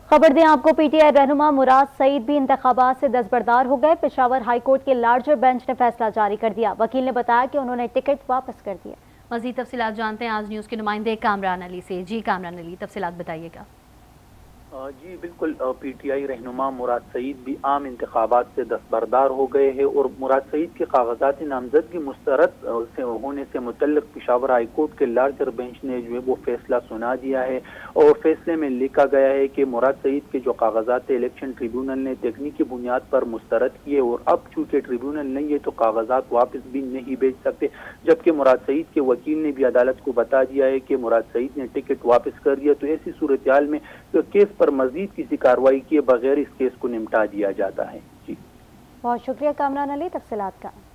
खबर दें आपको, पीटीआई रहनुमा मुराद सईद भी इंतखाबात से दस्तबरदार हो गए। पेशावर हाई कोर्ट के लार्जर बेंच ने फैसला जारी कर दिया। वकील ने बताया कि उन्होंने टिकट वापस कर दिया। मजीद तफसीलात जानते हैं आज न्यूज़ के नुमाइंदे कामरान अली से। जी कामरान अली, तफसीलात बताइएगा। जी बिल्कुल, पीटीआई रहनुमा मुराद सईद भी आम इंतखाबात से दस्तबरदार हो गए हैं और मुराद सईद के कागजात नामजदगी मुस्तरद से होने से मुतल्लिक पेशावर हाई कोर्ट के लार्जर बेंच ने जो है वो फैसला सुना दिया है। और फैसले में लिखा गया है कि मुराद सईद के जो कागजात इलेक्शन ट्रिब्यूनल ने तकनीकी बुनियाद पर मुस्तरद किए और अब चूंकि ट्रिब्यूनल नहीं है तो कागजात वापस भी नहीं भेज सकते। जबकि मुराद सईद के वकील ने भी अदालत को बता दिया है कि मुराद सईद ने टिकट वापस कर दिया, तो ऐसी सूरत हाल में तो केस पर मजीद किसी कार्रवाई किए बगैर इस केस को निपटा दिया जाता है। जी बहुत शुक्रिया कामरान अली तफसीलात का।